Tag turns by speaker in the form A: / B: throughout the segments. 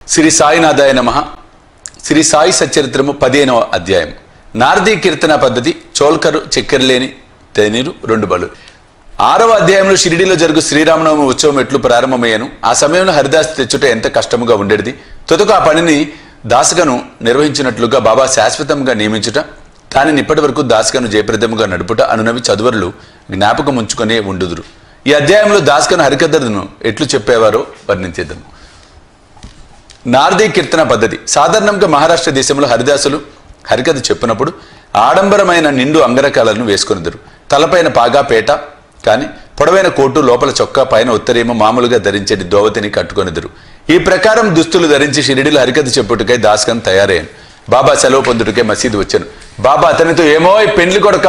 A: శ్రీ సాయినాథాయ నమః. శ్రీ సాయి సచ్చరిత్రము 15వ అధ్యాయం. నారదీ కీర్తన పద్ధతి, చోల్కరు, చక్కెరలేని తేనీరు 2 బలు. 6వ అధ్యాయంలో షిరిడీలో జరుగు శ్రీరామనవమి ఉత్సవం ఎట్లు ప్రారంభమయ్యాను. ఆ సమయంలో హరిదాస్ తెచ్చుట ఎంత కష్టముగా ఉండేది. తుదకు ఆ పనిని దాసగను నిర్వహించినట్లుగా బాబా శాశ్వతంగా నియమించుట, దానిని ఇప్పటి వరకు దాసగను జయప్రదముగా నడుపుట అనునవి చదువరులు జ్ఞాపకం ఉంచుకునే ఉండుదురు. ఈ అధ్యాయంలో దాసగను హరికథను ఎట్లు చెప్పేవారో వర్ణించేద్దాము. నారదీ కీర్తన పద్ధతి. సాధారణంగా మహారాష్ట్ర దేశంలో హరిదాసులు హరికథ చెప్పినప్పుడు ఆడంబరమైన నిండు అంగరకాలను వేసుకొనిద్దరు. తలపైన పాగా పేట కానీ పొడవైన కోటు, లోపల చొక్కా, పైన ఉత్తరేమో మామూలుగా ధరించేది దోవతిని కట్టుకొనిద్దరు. ఈ ప్రకారం దుస్తులు ధరించి షిరిడీలో హరికథ చెప్పుటకై దాసగన్ తయారయ్యాను. బాబా సెలవు పొందుటకే మసీదు వచ్చాను. బాబా అతనితో, ఏమో పెండ్లి కొడక,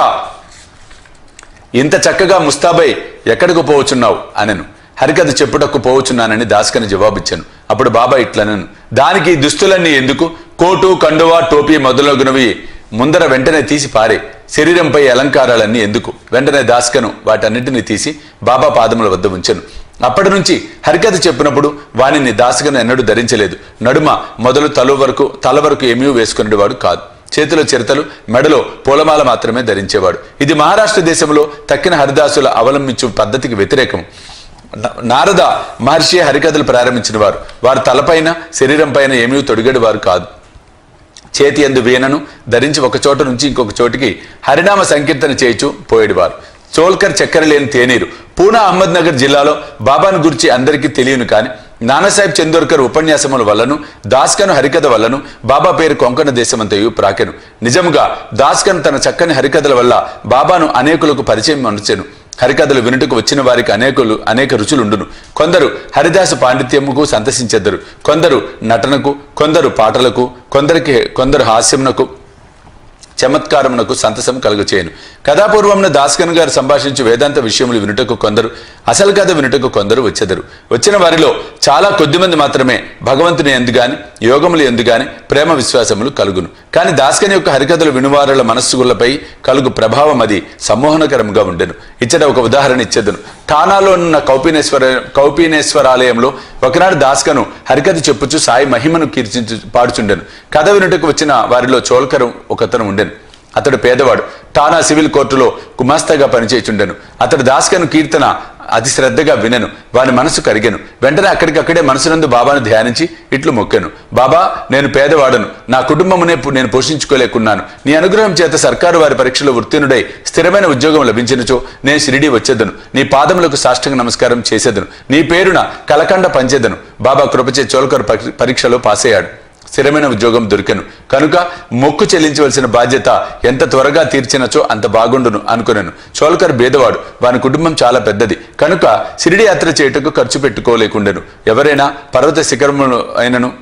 A: ఇంత చక్కగా ముస్తాబై ఎక్కడికి పోవచ్చున్నావు అనెను. హరికథ చెప్పుటకు పోవచ్చున్నానని దాసగన్ జవాబిచ్చాను. అప్పుడు బాబా ఇట్లనను, దానికి దుస్తులన్నీ ఎందుకు? కోటు, కండువా, టోపీ మొదలగునవి ముందర వెంటనే తీసి పారే. శరీరంపై అలంకారాలన్నీ ఎందుకు? వెంటనే దాసగను వాటన్నిటిని తీసి బాబా పాదముల వద్ద ఉంచెను. అప్పటి నుంచి హరికథ చెప్పినప్పుడు వానిని దాసగను ఎన్నడూ ధరించలేదు. నడుమ మొదలు తల వరకు ఏమీ వేసుకునేవాడు కాదు. చేతిలో చిరతలు, మెడలో పూలమాల మాత్రమే ధరించేవాడు. ఇది మహారాష్ట్ర దేశంలో తక్కిన హరిదాసుల అవలంబించు పద్ధతికి వ్యతిరేకం. నారద మహర్షి హరికథలు ప్రారంభించిన వారు. వారు తలపైన, శరీరం పైన ఏమీ తొడిగేడు వారు కాదు. చేతి యందు వీణను ధరించి ఒక చోట నుంచి ఇంకొక చోటికి హరినామ సంకీర్తన చేయించు పోయేవారు. చోల్కర్, చక్కెర లేని తేనీరు. పూనా, అహ్మద్నగర్ జిల్లాలో బాబాను గురించి అందరికీ తెలియను కానీ నానాసాహెబ్ చందోర్కర్ ఉపన్యాసముల వల్లను, దాస్గను హరికథ వల్లను బాబా పేరు కొంకణ దేశమంతయు ప్రాకెను. నిజముగా దాస్గన్ తన చక్కని హరికథల వల్ల బాబాను అనేకులకు పరిచయం అనుచెను. హరికథలు వినుటకు వచ్చిన వారికి అనేక రుచులుండును. కొందరు హరిదాసు పాండిత్యముకు సంతసించెద్దరు, కొందరు నటనకు, కొందరు పాటలకు, కొందరు హాస్యమునకు, చమత్కారమునకు సంతసం కలుగచేయను. కథాపూర్వమున దాసగన్ గారు సంభాషించు వేదాంత విషయములు వినుటకు కొందరు, అసలు కథ వినుటకు కొందరు వచ్చెదరు. వచ్చిన వారిలో చాలా కొద్దిమంది మాత్రమే భగవంతుని యందు గాని, యోగములు యందు గాని ప్రేమ విశ్వాసములు కలుగును. కానీ దాసగన్ యొక్క హరికథలు వినువారుల మనస్సులపై కలుగు ప్రభావం అది సమ్మోహనకరముగా ఉండెను. ఇచ్చట ఒక ఉదాహరణ ఇచ్చేదను. ఠానాలో ఉన్న కౌపీనేశ్వరాలయంలో ఒకనాడు దాసగను హరికథ చెప్పుచు సాయి మహిమను కీర్తించు పాడుచుండెను. కథ వినుటకు వచ్చిన వారిలో చోల్కరు ఒకతను ఉండెను. అతడు పేదవాడు. ఠానా సివిల్ కోర్టులో గుమాస్తాగా పనిచేయుచుండెను. అతడు దాసగను కీర్తన అతి శ్రద్ధగా వినెను. వాని మనసు కరిగెను. వెంటనే అక్కడికక్కడే మనసునందు బాబాను ధ్యానించి ఇట్లు మొక్కెను. బాబా, నేను పేదవాడను. నా కుటుంబమునే నేను పోషించుకోలేకున్నాను. నీ అనుగ్రహం చేత సర్కారు వారి పరీక్షలో ఉత్తీర్ణుడై స్థిరమైన ఉద్యోగం లభించినచో నేను షిరిడీ వచ్చేదను. నీ పాదములకు సాష్టాంగ నమస్కారం చేసేదను. నీ పేరున కలకండ పంచేదను. బాబా కృపచే చోల్కర్ పరీక్షలో పాస్ అయ్యాడు. స్థిరమైన ఉద్యోగం దొరికెను. కనుక మొక్కు చెల్లించవలసిన బాధ్యత ఎంత త్వరగా తీర్చినచో అంత బాగుండును అనుకున్నాను. చోల్కర్ బేదవాడు. వాని కుటుంబం చాలా పెద్దది. కనుక షిరిడి యాత్ర చేయుటకు ఖర్చు పెట్టుకోలేకుండెను. ఎవరైనా పర్వత శిఖరమును అయినను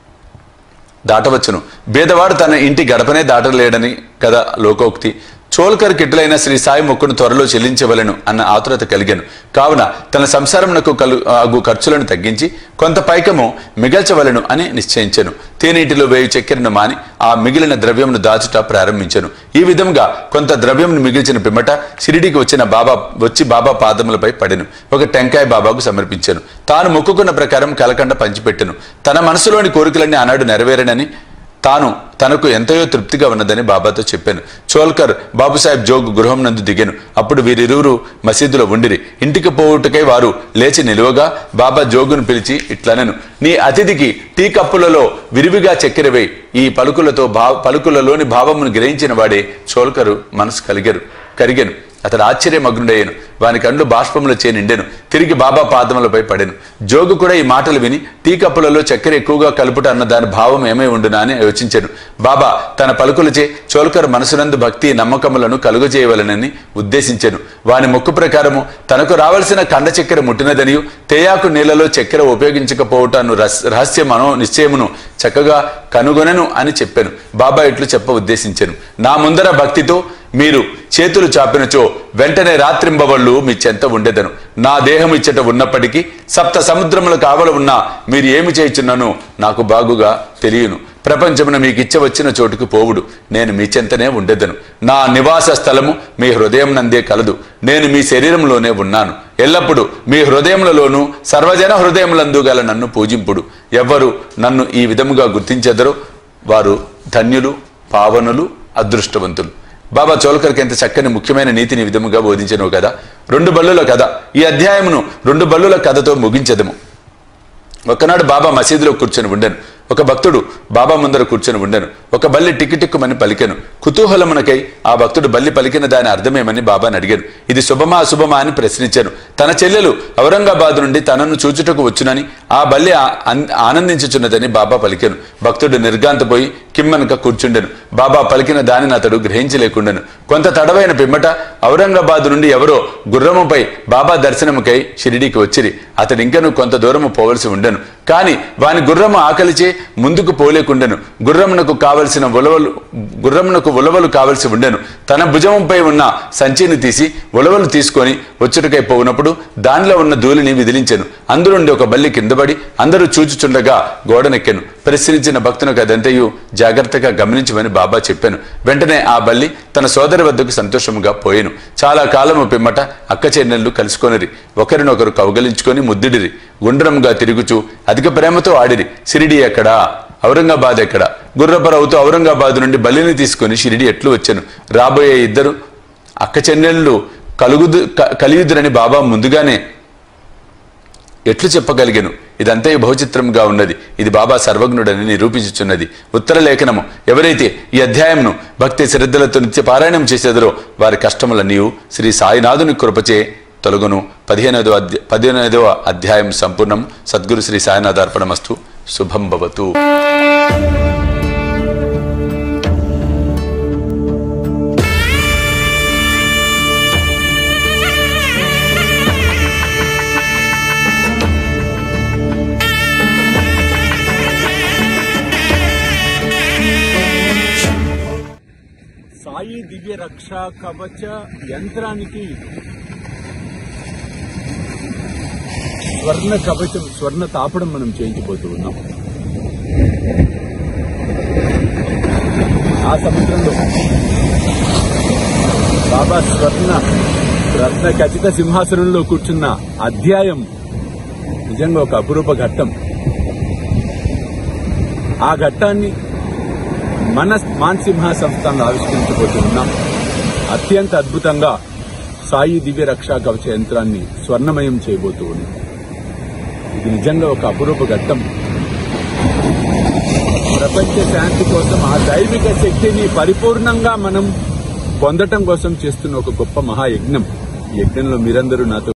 A: దాటవచ్చును, బేదవాడు తన ఇంటి గడపనే దాటలేడని కదా లోకోక్తి. చోల్కర్ కిట్లైన శ్రీ సాయి మొక్కును త్వరలో చెల్లించవలను అన్న ఆతురత కలిగాను. కావున తన సంసారమునకు అగు ఖర్చులను తగ్గించి కొంత పైకము మిగల్చవలను అని నిశ్చయించెను. తేనీటిలో వేయు చక్కెరను మాని ఆ మిగిలిన ద్రవ్యమును దాచుట ప్రారంభించెను. ఈ విధంగా కొంత ద్రవ్యమును మిగిల్చిన పిమ్మట షిరిడీకి వచ్చి బాబా పాదములపై పడెను. ఒక టెంకాయ బాబాకు సమర్పించెను. తాను మొక్కుకున్న ప్రకారం కలకండ పంచిపెట్టెను. తన మనసులోని కోరికలన్నీ ఆనాడు నెరవేరనని, తనకు ఎంతయో తృప్తిగా ఉన్నదని బాబాతో చెప్పాను. చోల్కర్ బాబుసాహెబ్ జోగ్ గృహం నందు దిగాను. అప్పుడు వీరిరువురు మసీదులో ఉండిరి. ఇంటికి పోవుటకై వారు లేచి నిలువగా బాబా జోగును పిలిచి ఇట్లనెను, నీ అతిథికి టీ కప్పులలో విరివిగా చక్కెర వేయి. ఈ పలుకులలోని భావమును గ్రహించిన వాడే చోల్కరు మనసు కరిగెను. అతడు ఆశ్చర్యమగ్నుడయ్యను. వాని కండ్లు బాష్పములచే నిండెను. తిరిగి బాబా పాదములపై పడెను. జోగు కూడా ఈ మాటలు విని టీ కప్పులలో చక్కెర ఎక్కువగా కలుపుట అన్న దాని భావం ఏమై ఉండునా అని యోచించెను. బాబా తన పలుకులచే చోల్కర్ మనసునందు భక్తి నమ్మకములను కలుగజేయవలనని ఉద్దేశించెను. వాని మొక్కు ప్రకారము తనకు రావలసిన కండ చక్కెర ముట్టినదనియు, తేయాకు నీళ్లలో చక్కెర ఉపయోగించకపోవటాను రహస్యమనో నిశ్చయమును చక్కగా కనుగొనెను అని చెప్పాను. బాబా ఇట్లు చెప్ప ఉద్దేశించెను. నా ముందర భక్తితో మీరు చేతులు చాపినచో వెంటనే రాత్రింబవళ్ళు మీ చెంత ఉండెదను. నా దేహం ఇచ్చట ఉన్నప్పటికీ 7 సముద్రముల కావల ఉన్నా మీరు ఏమి చేయుచున్నానో నాకు బాగుగా తెలియను. ప్రపంచమున మీకు ఇచ్చవచ్చిన చోటుకు పోవుడు. నేను మీ చెంతనే ఉండెదను. నా నివాస స్థలము మీ హృదయం నందే కలదు. నేను మీ శరీరంలోనే ఉన్నాను. ఎల్లప్పుడు మీ హృదయములలోనూ సర్వజన హృదయములందు గల నన్ను పూజింపుడు. ఎవ్వరు నన్ను ఈ విధముగా గుర్తించెదరో వారు ధన్యులు, పావనులు, అదృష్టవంతులు. బాబా చోల్కర్కి ఎంత చక్కని ముఖ్యమైన నీతిని విధముగా బోధించను కదా. 2 బల్లుల కథ. ఈ అధ్యాయమును 2 బల్లుల కథతో ముగించెదము. ఒకనాడు బాబా మసీదులో కూర్చొని ఉండెను. ఒక భక్తుడు బాబా ముందర కూర్చొని ఉండెను. ఒక బల్లి టిక్కిటిక్కుమని పలికెను. కుతూహలమునకై ఆ భక్తుడు బల్లి పలికిన దాని అర్థమేమని బాబాని అడిగాను. ఇది శుభమా అశుభమా అని ప్రశ్నించాను. తన చెల్లెలు ఔరంగాబాద్ నుండి తనను చూచుటకు వచ్చునని, ఆ బల్లి ఆనందించుచున్నదని బాబా పలికాను. భక్తుడు నిర్గాంతపోయి కిమ్మనక కూర్చుండెను. బాబా పలికిన దానిని అతడు గ్రహించలేకుండెను. కొంత తడవైన పిమ్మట ఔరంగాబాద్ నుండి ఎవరో గుర్రముపై బాబా దర్శనముకై షిరిడీకి వచ్చిరి. అతడు ఇంకనూ కొంత దూరము పోవలసి ఉండెను. కాని వాని గుర్రము ఆకలిచే ముందుకు పోలేకుండెను. గుర్రమునకు ఉలవలు కావలసి ఉండెను. తన భుజంపై ఉన్న సంచిని తీసి ఉలవలు తీసుకొని వచ్చుటకై పోవునప్పుడు దానిలో ఉన్న ధూళిని విదిలించెను. అందులోండి ఒక బల్లి కిందపడి అందరూ చూచుచుండగా గోడనెక్కెను. ప్రశ్నించిన భక్తునికి అదంతయు జాగ్రత్తగా గమనించమని బాబా చెప్పాను. వెంటనే ఆ బల్లి తన సోదరి వద్దకు సంతోషముగా పోయెను. చాలా కాలము పిమ్మట అక్క చెల్లెళ్ళు కలుసుకొనిరి. ఒకరినొకరు కౌగలించుకొని ముద్దుడిరి. గుండ్రముగా తిరుగుచూ అధిక ప్రేమతో ఆడిరి. షిరిడీ ఎక్కడా, ఔరంగాబాద్ ఎక్కడా? గుర్రపరవుతూ ఔరంగాబాద్ నుండి బల్లిని తీసుకొని షిరిడీ ఎట్లు వచ్చాను. రాబోయే ఇద్దరు అక్క చెల్లెళ్ళు కలియుదురని బాబా ముందుగానే ఎట్లు చెప్పగలిగాను. ఇదంతా బహుచిత్రంగా ఉన్నది. ఇది బాబా సర్వజ్ఞుడని నిరూపించుచున్నది. ఉత్తర లేఖనము. ఎవరైతే ఈ అధ్యాయంను భక్తి శ్రద్ధలతో నిత్య పారాయణం చేసేదరో వారి కష్టములన్నీ శ్రీ సాయినాథుని కృపచే తొలగును. 15వ అధ్యాయం సంపూర్ణం. సద్గురు శ్రీ సాయినాథ అర్పణమస్తు. శుభం భవతు.
B: సాయి దివ్య రక్షా కవచ యంత్రానికి స్వర్ణ కవచం, స్వర్ణ తాపడం మనం చేయించబోతూ ఉన్నాం. ఆ సముద్రంలో బాబా రత్న ఖచ్చిత సింహాసనంలో కూర్చున్న అధ్యాయం నిజంగా ఒక అపురూప ఘట్టం. ఆ ఘట్టాన్ని మన మాన్సింహ సంస్థను ఆవిష్కరించబోతున్నాం. అత్యంత అద్భుతంగా సాయి దివ్య రక్షా కవచ యంత్రాన్ని స్వర్ణమయం చేయబోతూ ఉన్నాం. ఇది నిజంగా ఒక అపురూప ఘట్టం. ప్రపంచ శాంతి కోసం ఆ దైవిక శక్తిని పరిపూర్ణంగా మనం పొందటం కోసం చేస్తున్న ఒక గొప్ప మహాయజ్ఞం. ఈ యజ్ఞంలో మీరందరూ నాతో